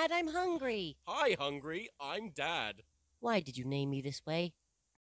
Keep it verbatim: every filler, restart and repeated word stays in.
Dad, I'm hungry. Hi, Hungry. I'm Dad. Why did you name me this way?